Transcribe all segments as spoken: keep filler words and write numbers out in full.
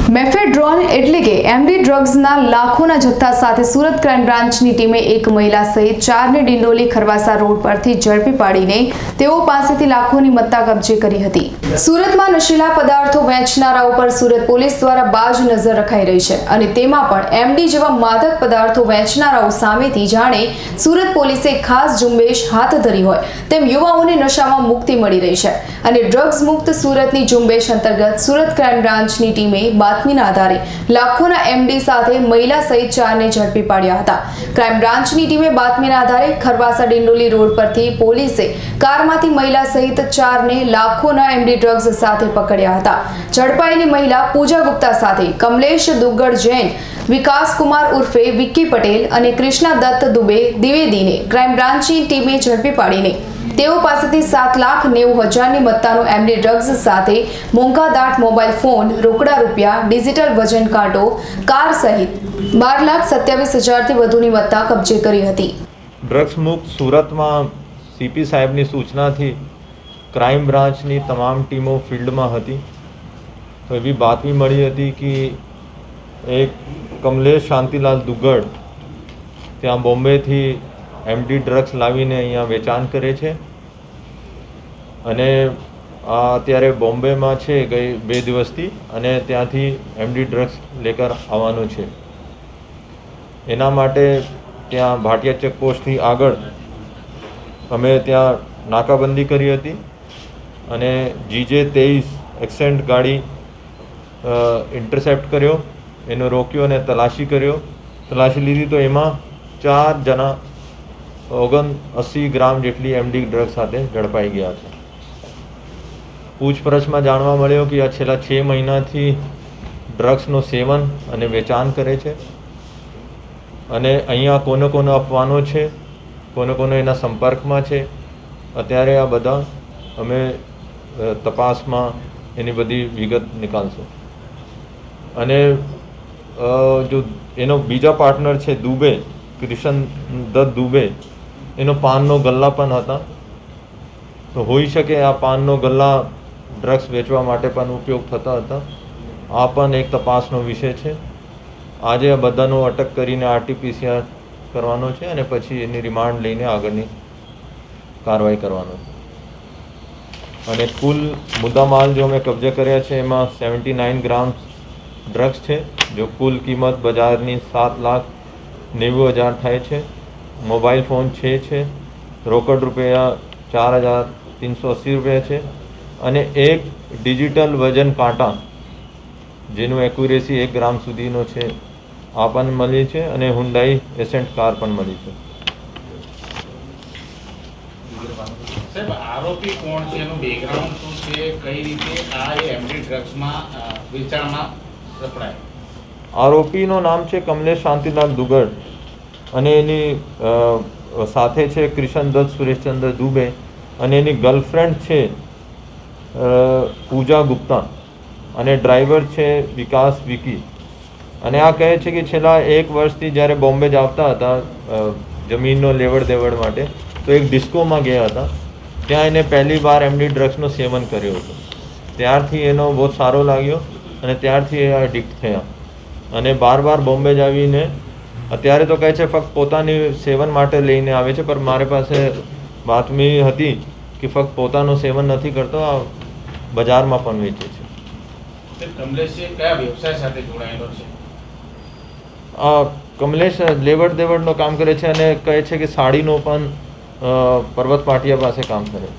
Mephedrone એટલે કે MD ડ્રગ્સના લાખોના જથ્થા સાથે સુરત ક્રાઇમ બ્રાન્ચની ટીમે એક મહિલા સહિત ચારને ડિંડોલી ખરવાસા રોડ પરથી ઝડપી પાડીને તેઓ પાસેથી લાખોની મત્તા કબજે કરી હતી। સુરતમાં નશીલા પદાર્થો વેચનારાઓ પર સુરત પોલીસ દ્વારા બાજ નજર રખાઈ રહી છે અને તેમાં પણ એમડી જેવા માદક પદાર્થો વેચનારાઓ સામેથી જાણે સુરત પોલીસે ખાસ ઝુંબેશ હાથ ધરી હોય તેમ યુવાઓને નશામાં મુક્તિ મળી રહી છે અને ડ્રગ્સ મુક્ત સુરતની ઝુંબેશ અંતર્ગત સુરત ક્રાઇમ બ્રાન્ચની ટીમે બાતમીના આધારે લાખોના એમડી સાથે મહિલા સહિત ચારને ઝડપી પાડ્યા હતા। ક્રાઇમ બ્રાન્ચની ટીમે બાતમીના આધારે ખરવાસા ડિંડોલી રોડ પરથી પોલીસે કારમાંથી મહિલા સહિત ચારને લાખોના એમડી ડ્રગ્સ સાથે પકડ્યા હતા। ઝડપાયેલી મહિલા પૂજા ગુપ્તા સાથે કમલેશ દુગ્ગડ જૈન, વિકાસ કુમાર ઉર્ફે વિક્કી પટેલ અને કૃષ્ણા દત્ત દુબે દ્વિવેદીને ક્રાઇમ બ્રાન્ચની ટીમે ઝડપી પાડીને તેઓ પાસેથી સાત લાખ નેવું હજારની મત્તાનો એમડી ડ્રગ્સ સાથે મોંઘાદાટ મોબાઈલ ફોન, રોકડા રૂપિયા, ડિજિટલ વજન કાંટો, કાર સહિત બાર લાખ સત્યાવીસ હજારથી વધુની મત્તા કબજે કરી હતી। ડ્રગ્સ મુક્ત સુરતમાં સીપી સાહેબની સૂચનાથી ક્રાઇમ બ્રાન્ચની તમામ ટીમો ફિલ્ડમાં હતી। તો એવી બાતમી મળી હતી કે એક કમલેશ શાંતિલાલ દુગ્ગડ ત્યાં બોમ્બેથી એમડી ડ્રગ્સ લાવીને અહીંયા વેચાણ કરે છે અને આ અત્યારે બોમ્બેમાં છે ગઈ બે દિવસથી અને ત્યાંથી એમડી ડ્રગ્સ લેકર આવવાનું છે। એના માટે ત્યાં ભાટિયા ચેકપોસ્ટથી આગળ અમે ત્યાં નાકાબંધી કરી હતી અને જીજે તેવીસ એક્સેન્ટ ગાડી ઇન્ટરસેપ્ટ કર્યો, એનો રોક્યો અને તલાશી કર્યો। તલાશી લીધી તો એમાં ચાર જણા ઓગણ અસી ગ્રામ જેટલી એમડી ડ્રગ સાથે ઝડપાઈ ગયા છે। પૂછપરછમાં જાણવા મળ્યો કે આ છેલ્લા છ મહિનાથી ડ્રગ્સનું સેવન અને વેચાણ કરે છે અને અહીંયા કોને કોને અપવાનો છે, કોને કોને એના સંપર્કમાં છે, અત્યારે આ બધા અમે તપાસમાં એની બધી વિગત નીકાળશું। અને જો એનો બીજા પાર્ટનર છે દુબે, કૃષ્ણ દત્ત દુબે, એનો પાનનો ગલ્લા પણ હતા। તો હોઈ શકે આ પાનનો ગલ્લા ડ્રગ્સ વેચવા માટે પણ ઉપયોગ થતા હતા। આ પણ એક તપાસનો વિષય છે। આજે આ બધાનો અટક કરીને આરટીપીસીઆર કરવાનો છે અને પછી એની રિમાન્ડ લઈને આગળની કાર્યવાહી કરવાનો છે। અને કુલ મુદ્દામાલ જો અમે કબજે કર્યા છે એમાં સેવન્ટી નાઇન ગ્રામ ડ્રગ્સ છે, જો કુલ કિંમત બજારની સાત લાખ નેવું હજાર થાય છે। મોબાઈલ ફોન છે છે રોકડ રૂપિયા ચાર હજાર ત્રણસો અસી રૂપિયા છે અને એક ડિજિટલ વજન કાંટા જેનું એક્યુરેસી એક ગ્રામ સુધીનો છે આ પણ મળી છે અને હુન્ડાઈ એસેન્ટ કાર પણ મળી છે। સાહેબ, આરોપી કોણ છે, એનું બેકગ્રાઉન્ડ શું છે, કઈ રીતે આ એમડી ડ્રગ્સમાં વેચાણમાં સપડાય? આરોપીનું નામ છે કમલેશ શાંતિલાલ દુગ્ગડ અને એની સાથે છે કૃષ્ણ દત્ત સુરેશચંદ્ર દુબે અને એની ગર્લફ્રેન્ડ છે પૂજા ગુપ્તા અને ડ્રાઈવર છે વિકાસ વિકી। અને આ કહે છે કે છેલ્લા એક વર્ષથી જ્યારે બોમ્બે જ આવતા હતા જમીનનો લેવડ દેવડ માટે તો એક ડિસ્કોમાં ગયા હતા, ત્યાં એને પહેલી વાર એમડી ડ્રગ્સનું સેવન કર્યું હતું। ત્યારથી એનો બહુ સારો લાગ્યો અને ત્યારથી એ એડિક્ટ થયા અને બાર બાર બોમ્બે જ આવીને અત્યારે તો કહે છે ફક્ત પોતાની સેવન માટે લઈને આવે છે, પણ મારી પાસે બાતમી હતી કે ફક્ત પોતાનું સેવન નથી કરતો, આ બજારમાં પણ વેચે છે। કમલેશ કયા વ્યવસાય સાથે જોડાયેલો છે? આ કમલેશ લેવડ દેવડનું કામ કરે છે અને કહે છે કે સાડીનો પણ પર્વત પાટિયા પાસે કામ કરે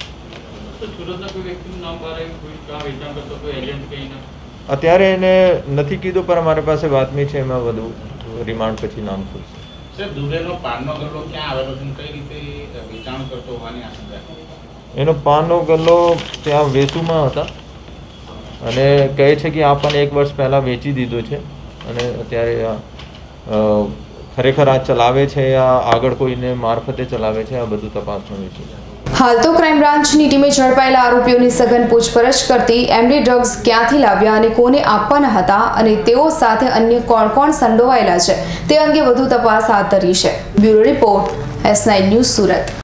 છે। અત્યારે એને નથી કીધું પણ અમારી પાસે બાતમી છે, એમાં વધુ રિમાન્ડ પછી નામ ખુલશે। સાહેબ, દુબેનો પાનનો ગલ્લો ક્યાં આવેલો છે, કઈ રીતે વેચાણ કરતો હોવાની આશંકા? એનો પાનનો ગલ્લો ત્યાં વેસુમાં હતા અને કહે છે કે આ પણ એક વર્ષ પહેલાં વેચી દીધો છે અને અત્યારે ખરેખર આ ચલાવે છે યા આગળ કોઈને મારફતે ચલાવે છે, આ બધું તપાસનો વિષય છે। હાલ તો ક્રાઇમ બ્રાન્ચની ટીમે ઝડપાયેલા આરોપીઓની સઘન પૂછપરછ કરતી એમડી ડ્રગ્સ ક્યાંથી લાવ્યા અને કોને આપવાના હતા અને તેઓ સાથે અન્ય કોણ કોણ સંડોવાયેલા છે તે અંગે વધુ તપાસ હાથ ધરી છે। Bureau report, S nine news, Surat.